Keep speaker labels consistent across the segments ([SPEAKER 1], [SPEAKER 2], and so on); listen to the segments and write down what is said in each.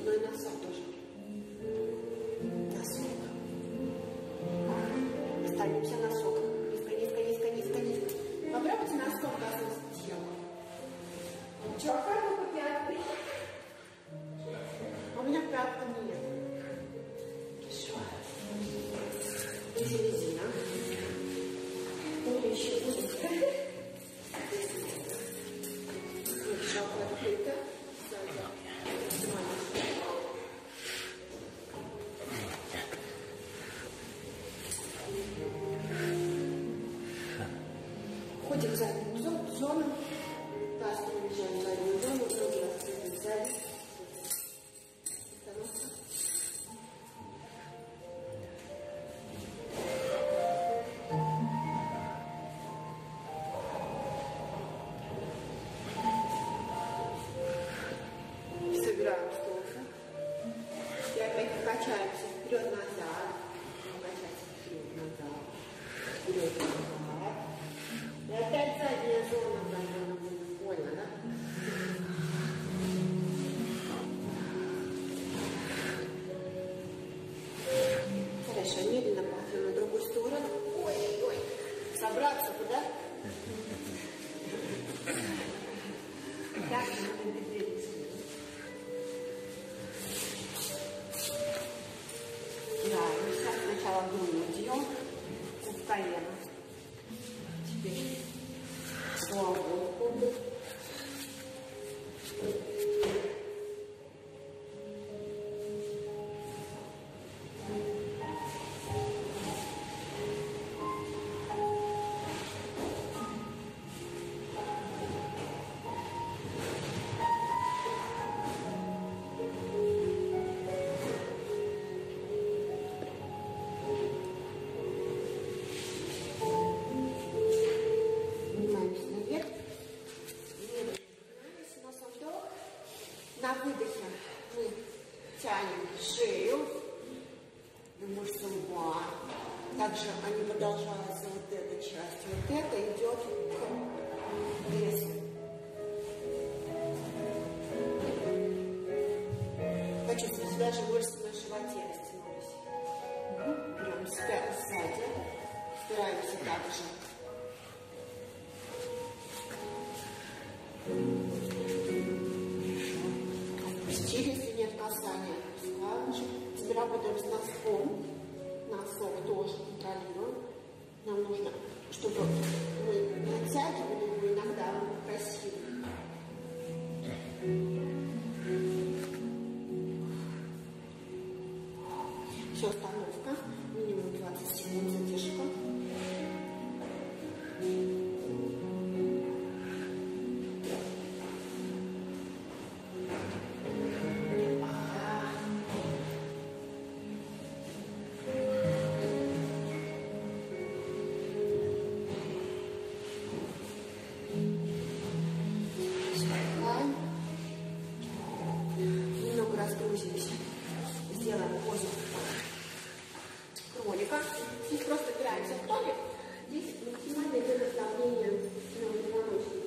[SPEAKER 1] Ну и носок тоже. Носок. Останемся носок. Низко, низко, низко, низко, низко. Попробуйте носком коснуться тела. Чёркаем по пятке. У меня пятка нет. Хорошо. И середина. Или еще близко. Шапка открыта. Ходим в заднюю зону. Таз перемещаем в заднюю зону. Ноги раскрыты сзади. Остановка. Собираем стопы. И опять качаемся вперед-назад. Качаемся вперед-назад. Вперед-назад. И опять задняя зона. Больно, да? Хорошо, медленно пойдем на другую сторону. Ой, ой. Собраться куда? Так, да, и сейчас сначала грудью, в колено. Теперь голову. На выдохе мы тянем шею и мышцы лба. Также они продолжаются вот эта часть. Вот это идет к весу. Почувствуйте, даже мышцы на животе растянулись. Берем сзади. Стараемся также. Если нет касания, теперь работаем с носком. Носок тоже контролируем. Нам нужно, чтобы мы не оттягивали его иногда, мы попросили. Все, остановка. Минимум 20 секунд задержка. Немного разгрузимся. Сделаем позу кролика. Здесь просто опираемся в столик. Здесь максимальное идет давление на позвоночник.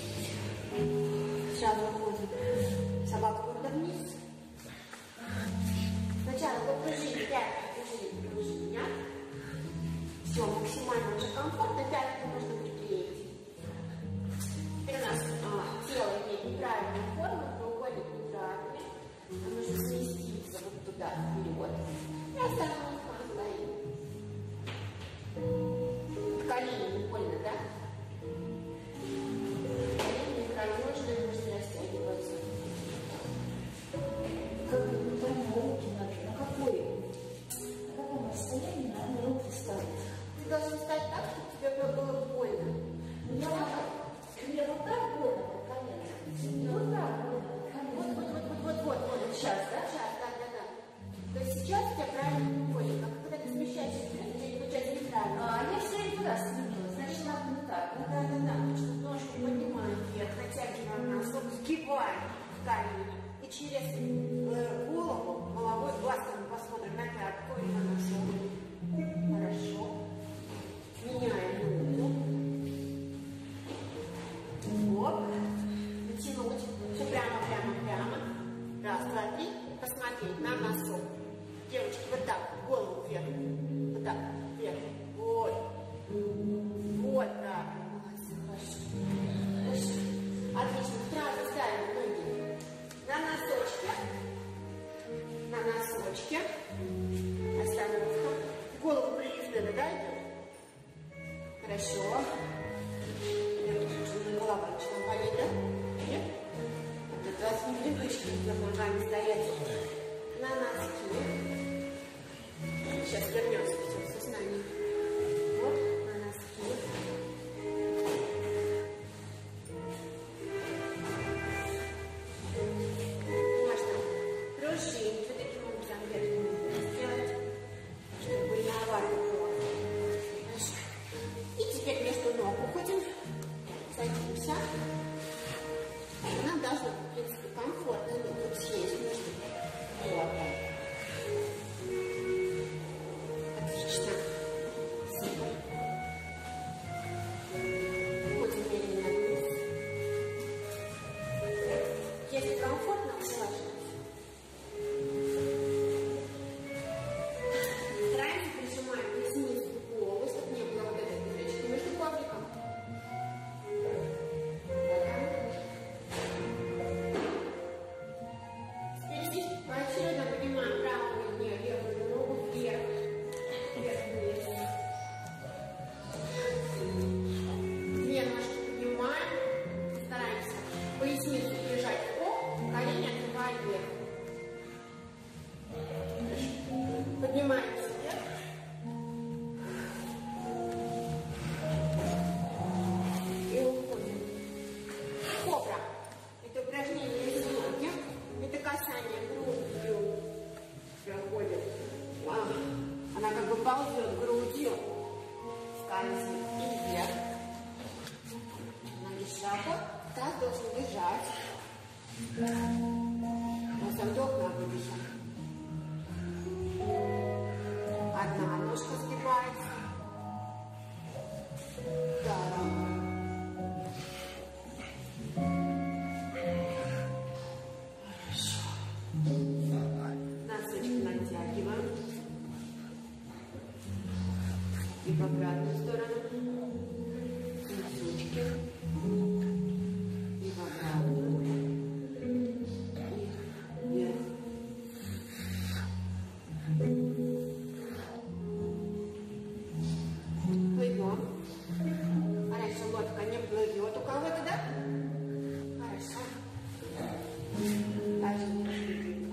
[SPEAKER 1] Сразу уходим. Собака гордо вниз. на носок. Девочки, вот так, голову вверх. Вот так, вверх. Вот. Вот так. Хорошо. Отлично. Сразу ставим ноги на носочки. На носочки. Остановка. Голову прилежно, да, идем? Хорошо. Голова начала болеть, да? Нет? Это у вас непривычно за ногами стоять. На носки. Сейчас вернемся в сознание. Вот, на носки. Можно пружинить вот таким образом верхним сделать, чтобы не овально было. Хорошо. И теперь между ног уходим. Садимся. Нам должно быть, в принципе, комфортно, но тут съесть нужно. Вот. Отлично. Супер. Уходим медленно вниз. Если комфортно, усаживайтесь. Стараемся прижимать поясницу к полу, чтобы не было вот этой дырочки между ковриком. Поясницу прижать к полу, колени открываем вверх. Поднимаемся вверх. И уходим. Кобра. Это упражнение из ноги. Это касание грудью. Проходит. Она как бы ползет грудью. Скользит и вверх. Ноги широко. Таз должен лежать. Носом вдох на выдохе. Одна ножка сгибается. Вторая. Хорошо. Носочки натягиваем. И в обратную сторону. Носочки. Хорошо, лодка не плывет у кого-то, да? Хорошо. Даже не плывет.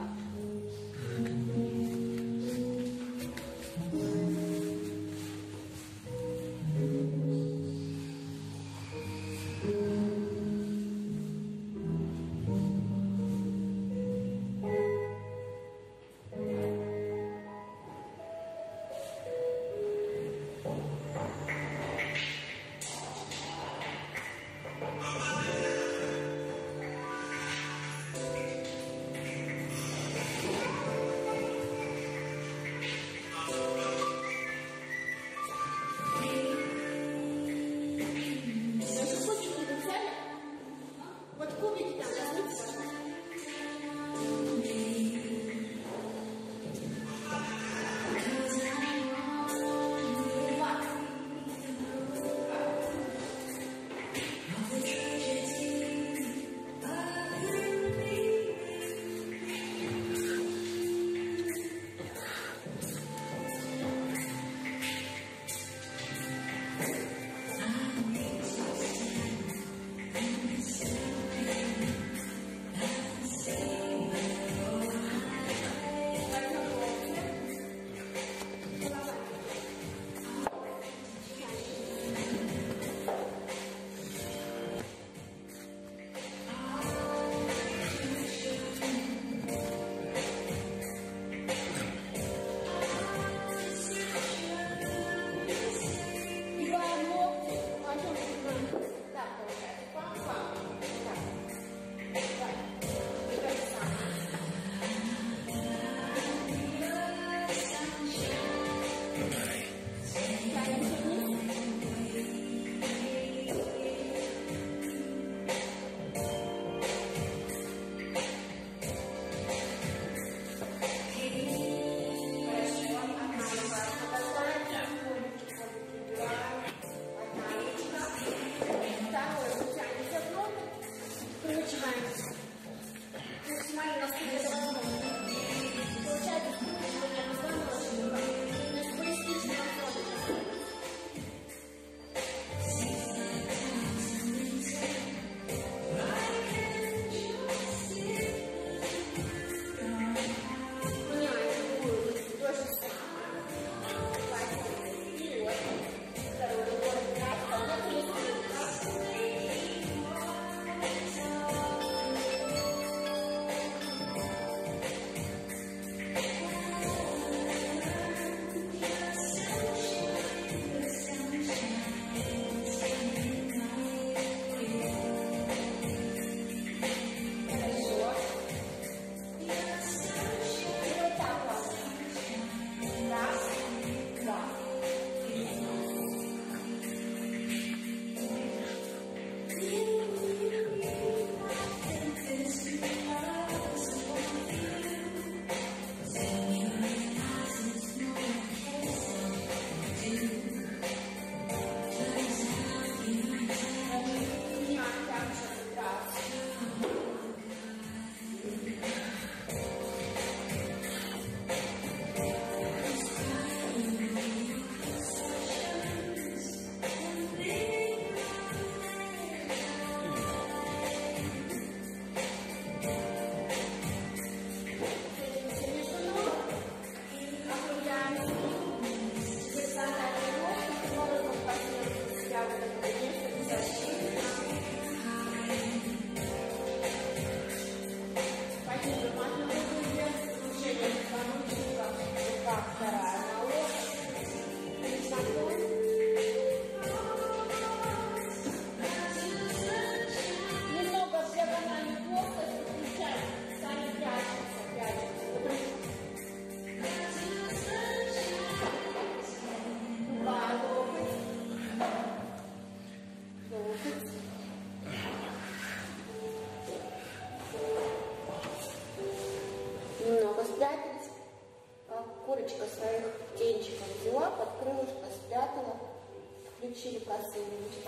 [SPEAKER 1] спрятались, как курочка своих птенчиков взяла, под крылышко спрятала, включили косые мышцы.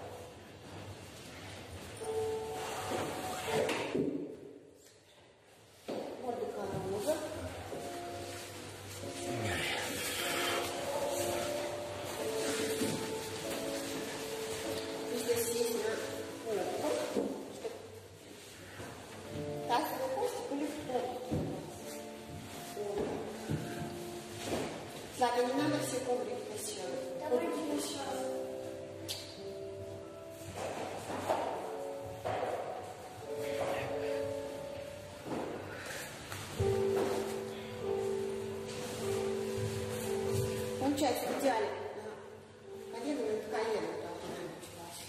[SPEAKER 1] Мордык наружу. Здесь есть на попу, чтобы тазовые кости были в попу. Ладно, не надо все коврики насиловать.
[SPEAKER 2] Давайте еще.
[SPEAKER 1] Получается идеально. Колено над коленом должна быть у вас.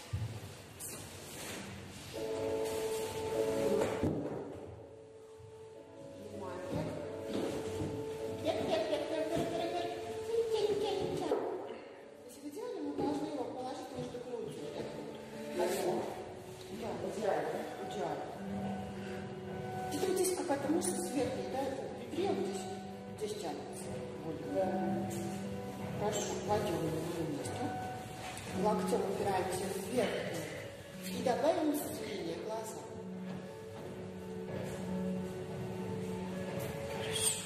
[SPEAKER 1] Если в идеале, мы должны его положить между грудью. Идеально. Где-то вот здесь какая-то мышца сверхняя, да? Бедре вот здесь тянется. Хорошо, кладем его на место. Локтем упираемся вверх и добавим зрение глаза. Хорошо.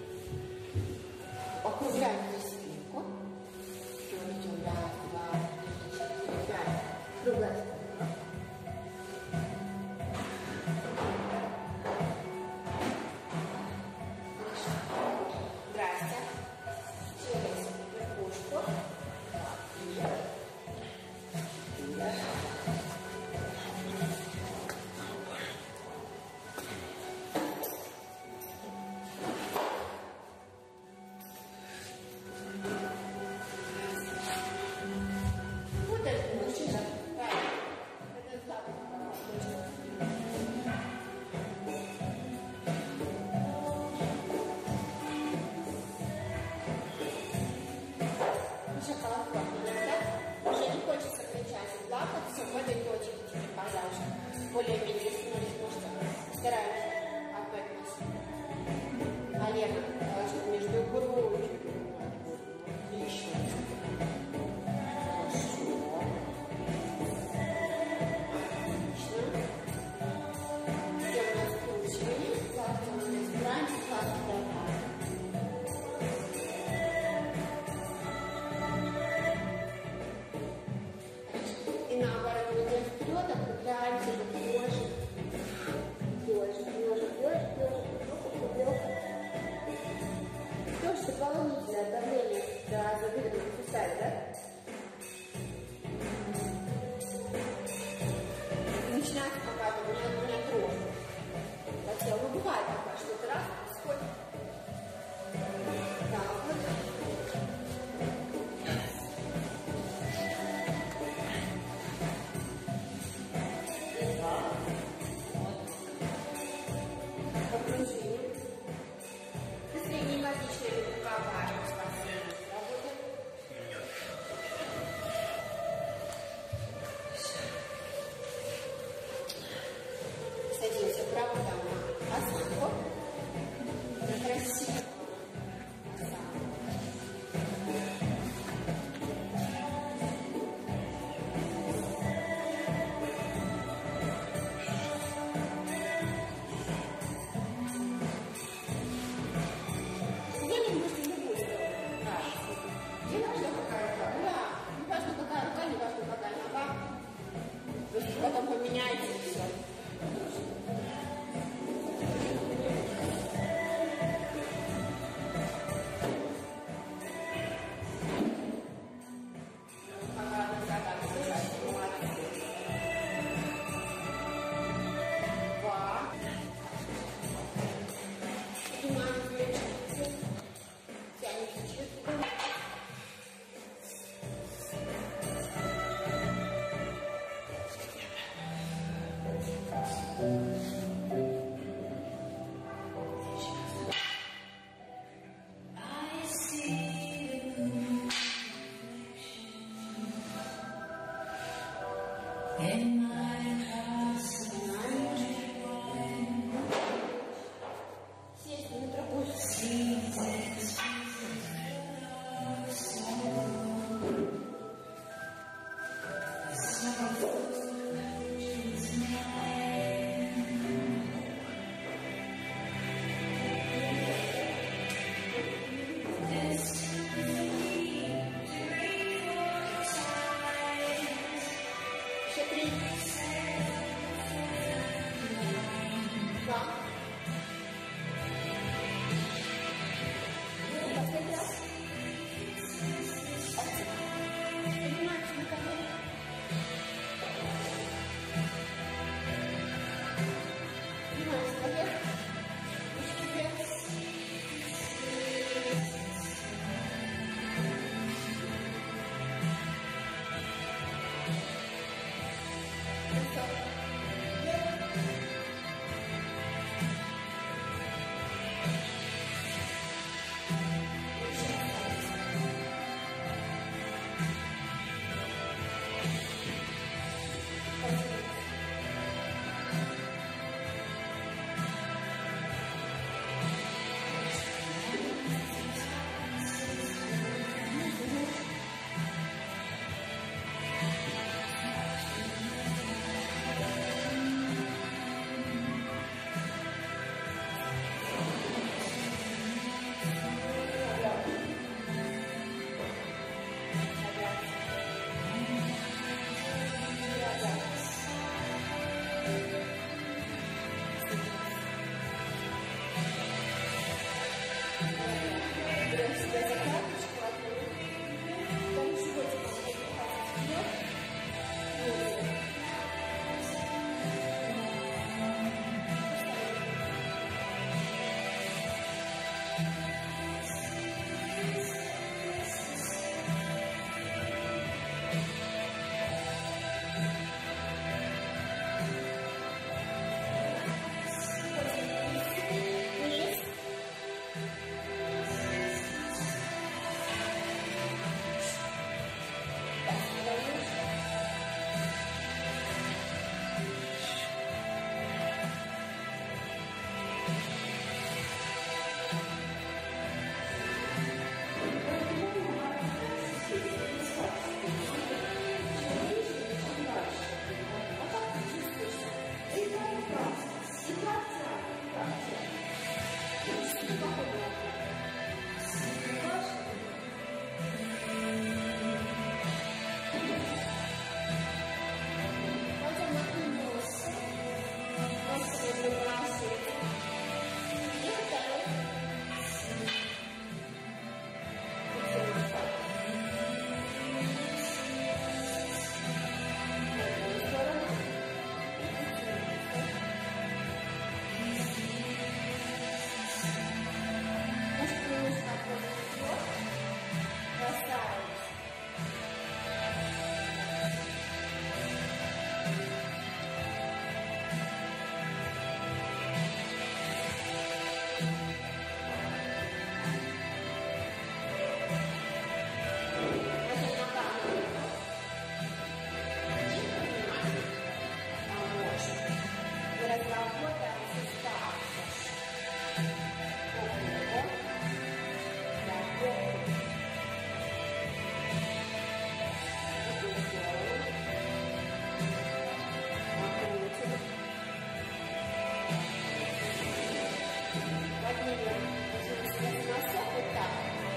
[SPEAKER 1] Округляем здесь спинку. Идем раз, два, три, четыре, пять. Другая сторона. Хорошо. Здрасте. Через верхушку. И поднимем носок вот так.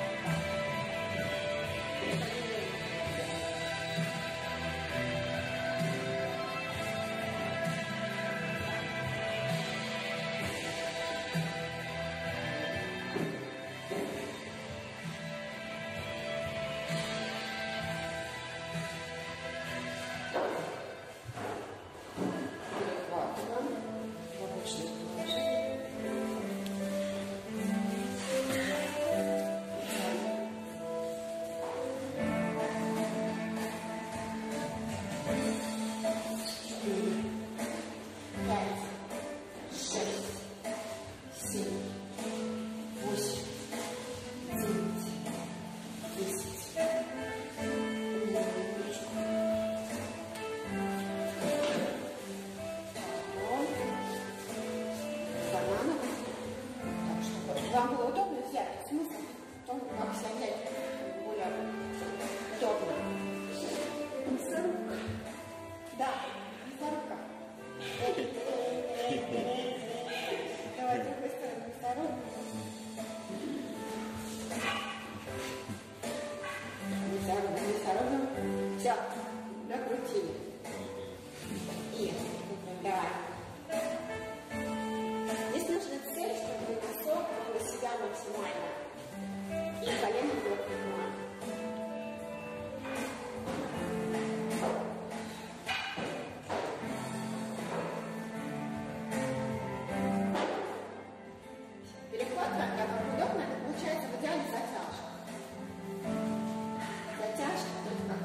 [SPEAKER 1] Вам было удобно взять? Смысл в том, как себя взять более удобно. Мясорубка. Да, мясорубка. Давай, с другой стороны, мясорубка. Мясорубка. Все, накрутили. И давай. Здесь нужна цель, чтобы носок на себя максимально. И колено было прямое. Переход, как удобно, это получается в идеале затяжка. Затяжка только.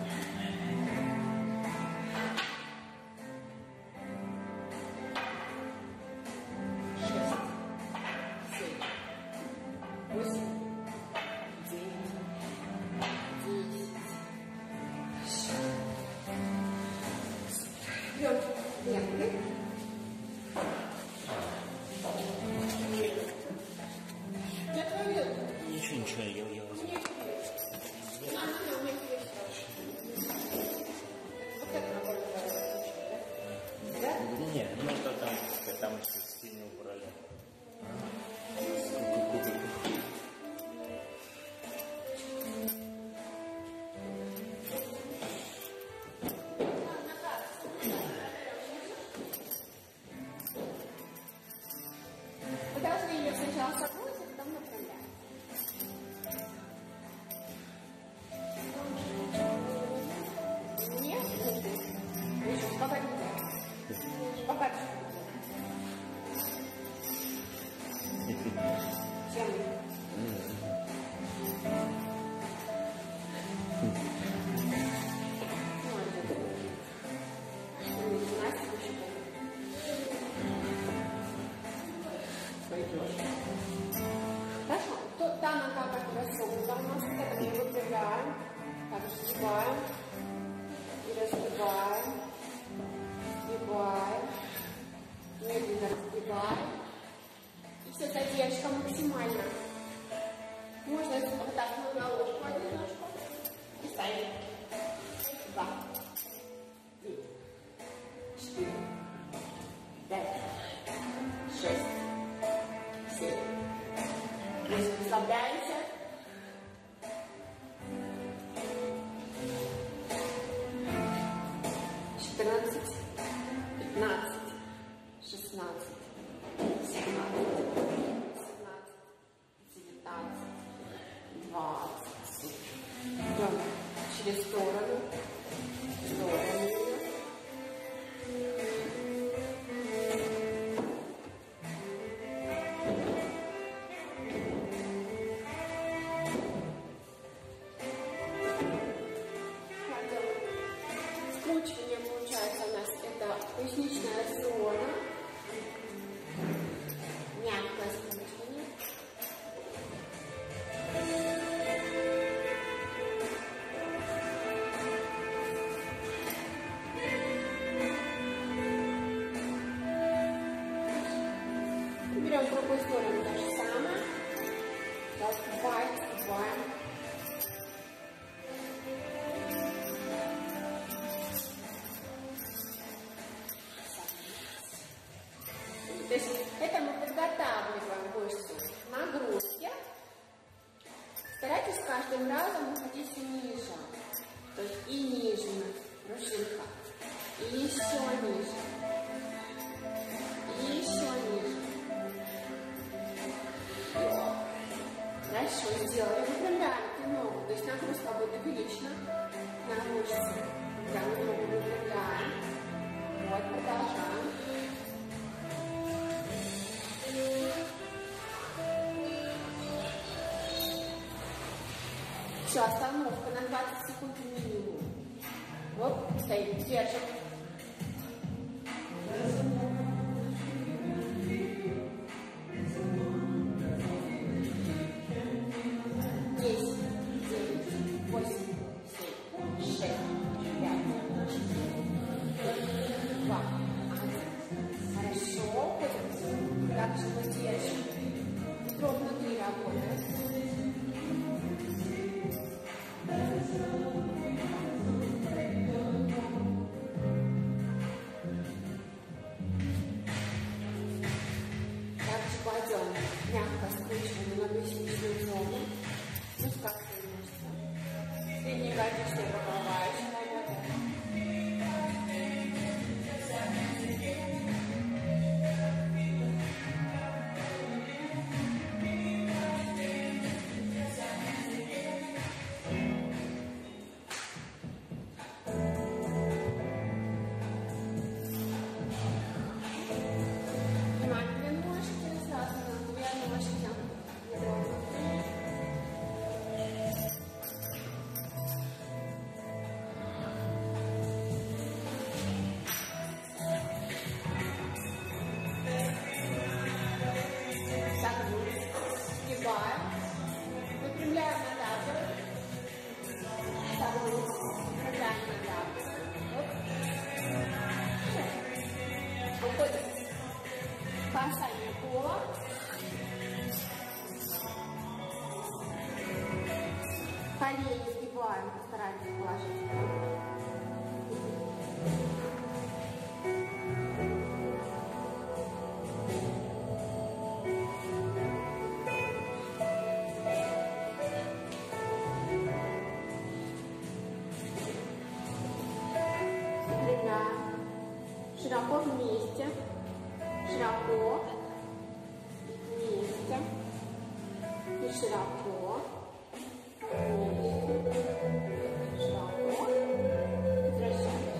[SPEAKER 2] Ничего, я возьму. Нет, ну это там сильно убрали.
[SPEAKER 1] Вы должны ее сначала согнуть, а потом направлять. Нет? Еще спокойнее. Спокойнее. Чем? Хорошо. Та нога, которая согнута у нас, это мы выпрямляем, также сгибаем и разгибаем, сгибаем, медленно разгибаем. И все, задержка максимально. Можно вот так на ложку, одну ножку и ставим. 2, 3, 4, 5, 6, 7. Расслабляемся. 14, 15, 16, 17, 18, 19, 20. Идем через сторону. Скручивание получается у нас это поясничная зона, мягкое скручивание. Берем с другой стороны то же самое. Сгибаем. То есть это мы подготавливаем мышцу. каждым разом уходите ниже. То есть и нижняя пружинка, и еще ниже, и еще ниже. Хорошо, сделали. Выпрямляем ногу, то есть нагрузка будет увеличена на мышцы. Да, ногу выпрямляем. Вот, продолжаем. Все, остановка на 20 секунд минимум. Вот, стоим, держим. Также мы держим. Бедро внутри работает. Также кладем мягко скручиваем на поясничную зону. Мускульные мышцы. Среднеягодичная боковая работа. Выпрямляем ногу. Выпрямляем ногу. Уходим. Касание пола. Колени сгибаем, постараемся положить. Широко вместе, широко, вместе, и широко, вместе, широко, возвращаемся.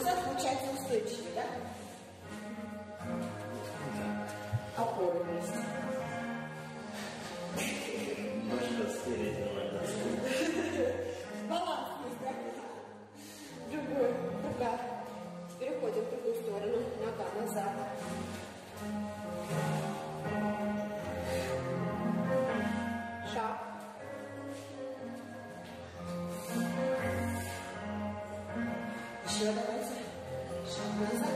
[SPEAKER 1] Сейчас получается устойчивее, да? Опоры есть.
[SPEAKER 2] Можно стереть, можно стереть.
[SPEAKER 1] Баланс есть, да? Другой, рука. Теперь уходим в другую сторону. Нога назад. Шаг. Еще давайте. Шаг назад.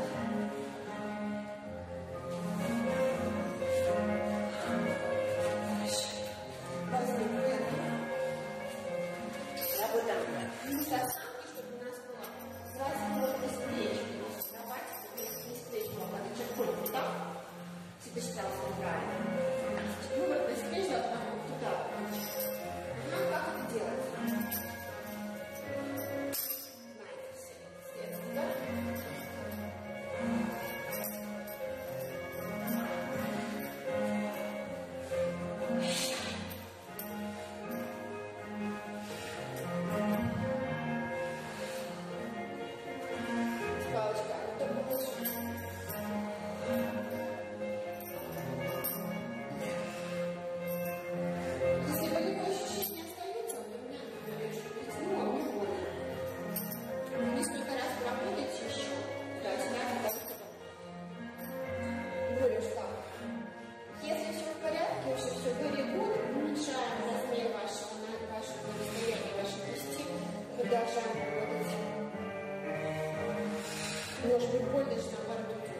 [SPEAKER 1] Может быть, боль даже наоборот идет.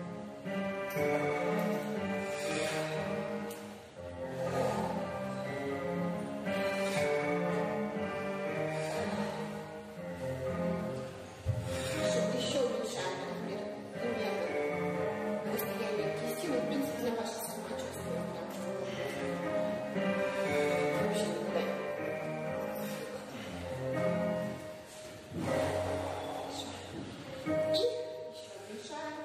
[SPEAKER 1] Чтобы еще уменьшать, например, примерно расстояние кисти, ну, в принципе, на ваше самочувствие. Вообще никуда. И еще уменьшаем.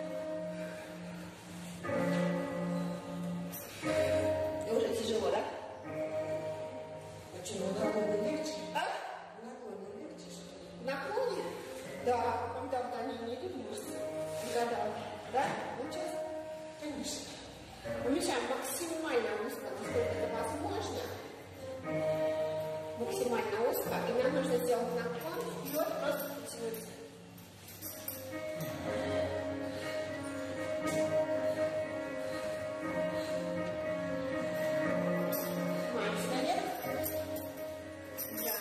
[SPEAKER 1] И уже тяжело, да?
[SPEAKER 3] Почему наклоны легче?
[SPEAKER 1] А?
[SPEAKER 3] Наклоны легче, что ли?
[SPEAKER 1] Наклоны? Да, когда вот они не идут мышцы. Когда, да? Вот сейчас, конечно. Уменьшаем максимально узко, насколько это возможно. Максимально узко. И нам нужно сделать наклон вперед, просто потянуться. Макс наверх. Да.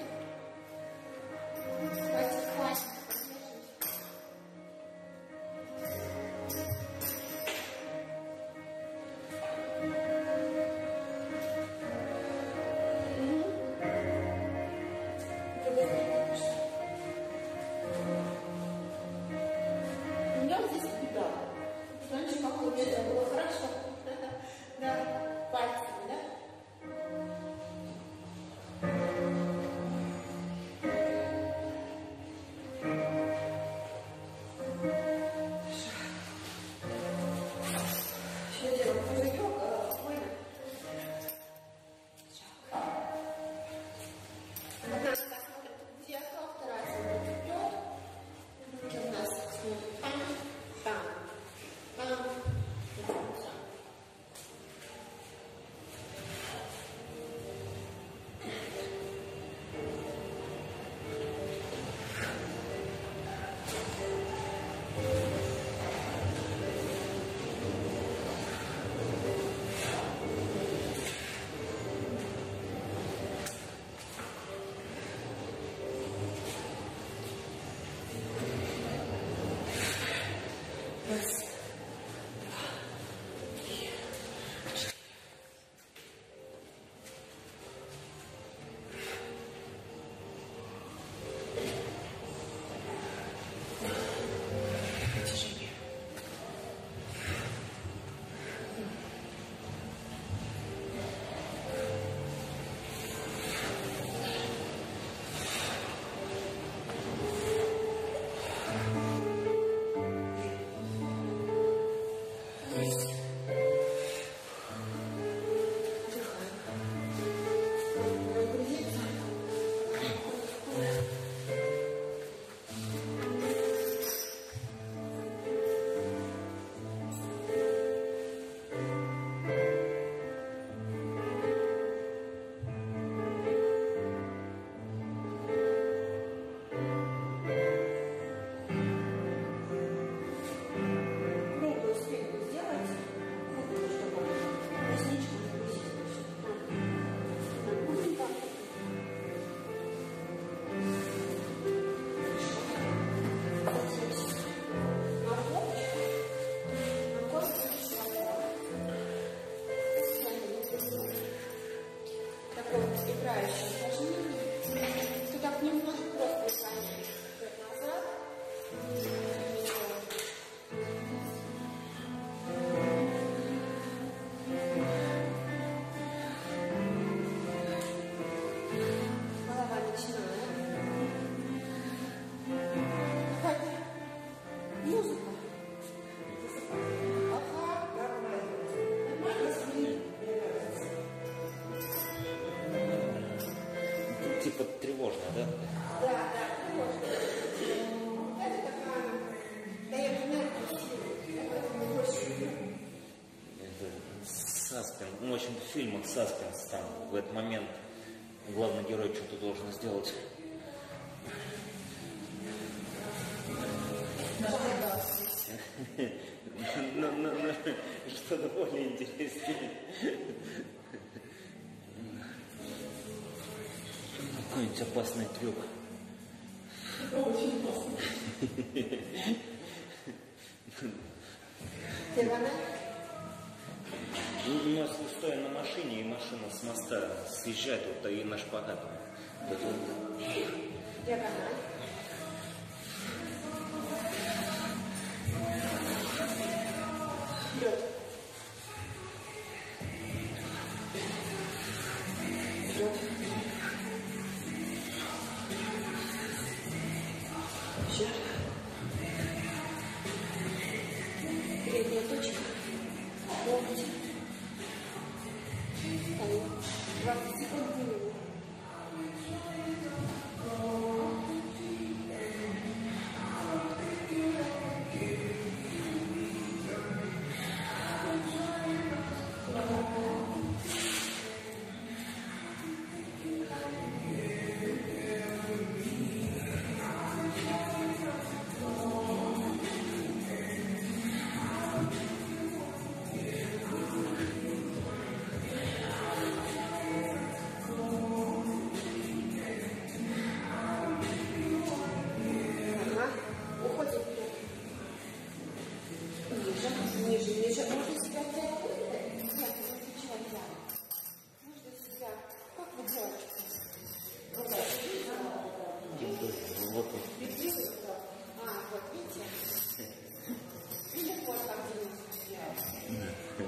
[SPEAKER 1] Хватит. У меня здесь беда. Раньше как у меня было хорошо. Да, пальцами, да? Еще делаем пузырек, спокойно. Одна нога смотрит в зеркало, вторая смотрит вперед. Руки у нас смотрят там, там, там. Музыка. Ага. Нормально?
[SPEAKER 2] Типа тревожно, да?
[SPEAKER 1] Да, тревожно. Это такая дает энергию, силу.
[SPEAKER 2] Это саспенс. Ну, в общем-то, в фильмах саспенс там в этот момент главный герой что-то должен сделать. Что-то более интереснее. Какой-нибудь опасный трюк.
[SPEAKER 1] Очень опасно. Ты вода?
[SPEAKER 2] Ну, если стоя на машине, и машина с моста съезжает, вот и на шпагат.
[SPEAKER 1] Диагональ. Вперед. Вперед. Щит. Передняя точка. Локоть. Стою. 20 секунд минимум. Ниже. Можно себя взять. Нет, не отвечай, да. Можно себя. Как вы делаете? Вот так.
[SPEAKER 2] Вот.
[SPEAKER 1] Вот видите? И легко так делать.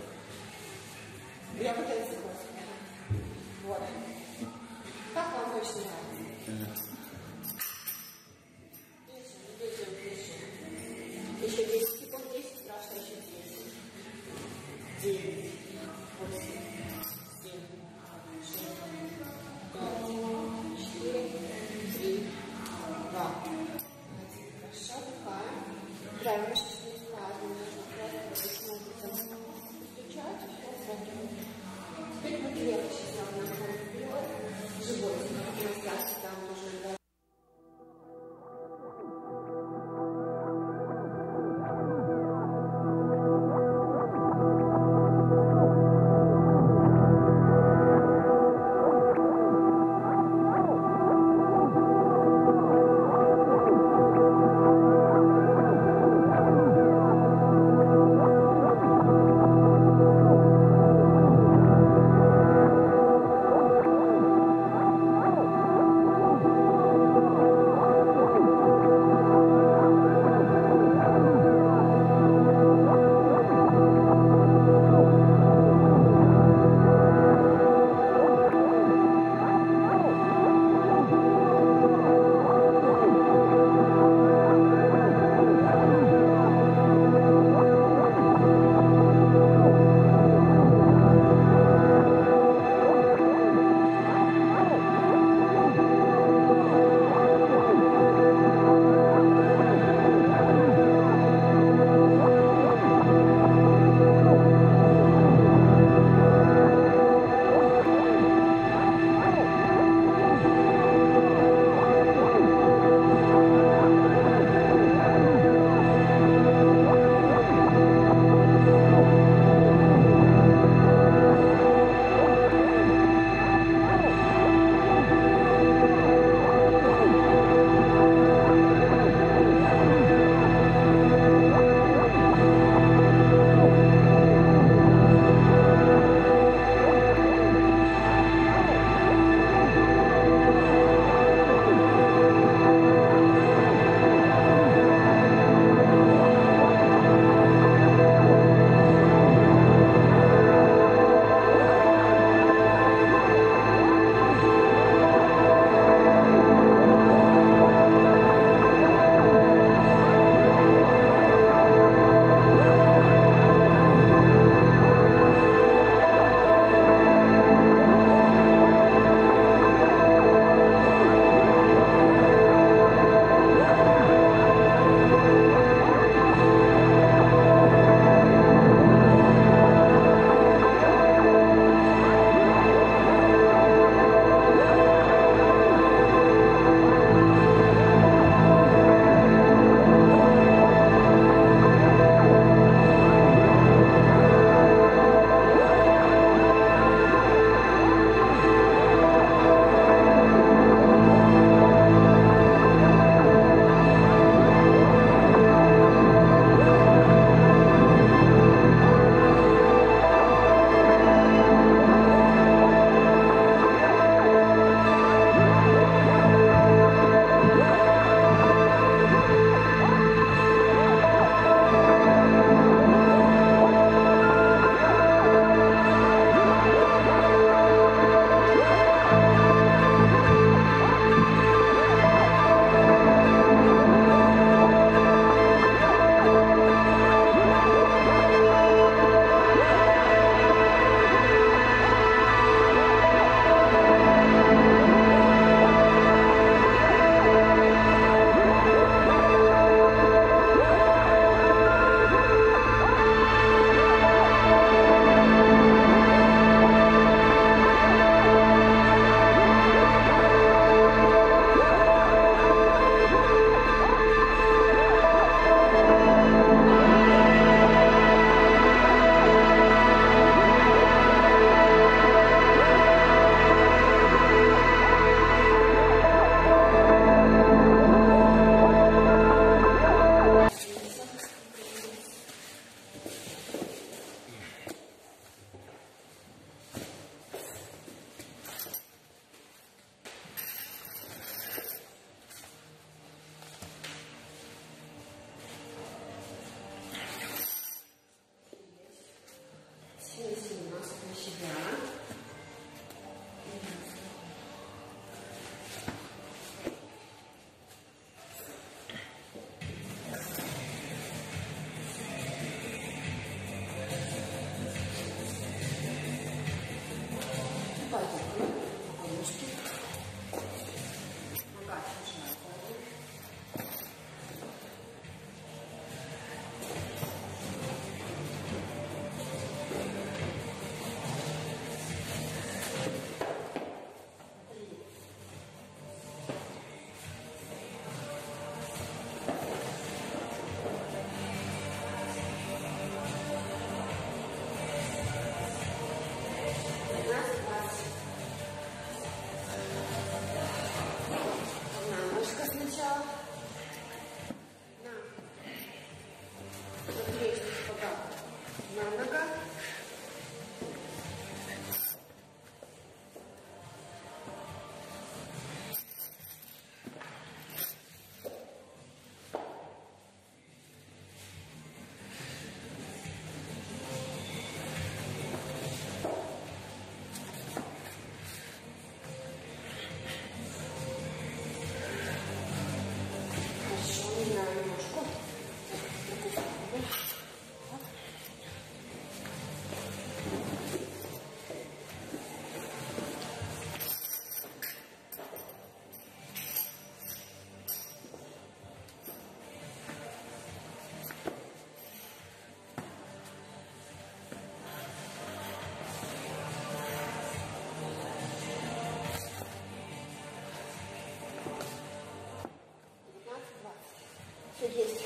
[SPEAKER 1] Я вот это согласна. Вот. Как вам больше нравится? Еще 10 секунд, 10, страшно еще 10. 9, 8, 7, 6, 5, 4, 3, 2, 1. Хорошо, вдыхаем. Правильно, мышечный склад. Нужно просто стучать, теперь мы крепко сейчас находим вперед. Живот, там нужно.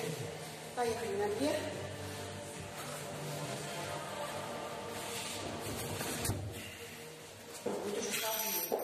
[SPEAKER 1] Поехали наверх. Будет уже сложнее.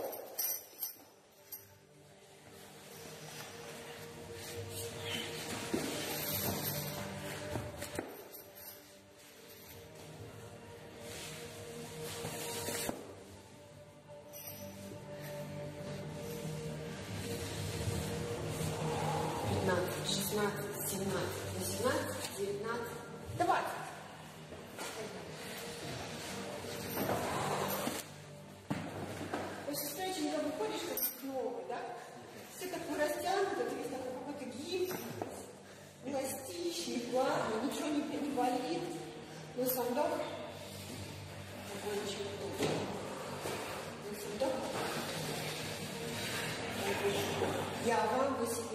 [SPEAKER 1] Пятнадцать, 16, 17, 18, 19, 20. После стретчинга выходишь как новый, да? Все такой растянуто, ты весь такой какой-то гибкий, эластичный, плавный, ничего не болит. Но сам вдох, закончим вдох. Но сам вдох. Я вам, вы себе.